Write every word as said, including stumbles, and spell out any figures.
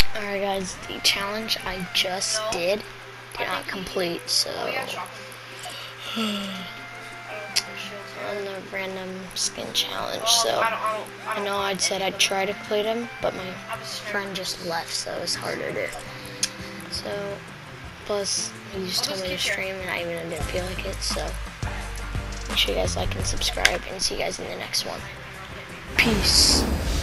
Alright guys, the challenge I just did did not complete, so on the random skin challenge. So I know I'd said I'd try to complete them, but my friend just left, so it was harder to. So plus he just told me to stream and I even didn't feel like it, so make sure you guys like and subscribe, and see you guys in the next one. Peace.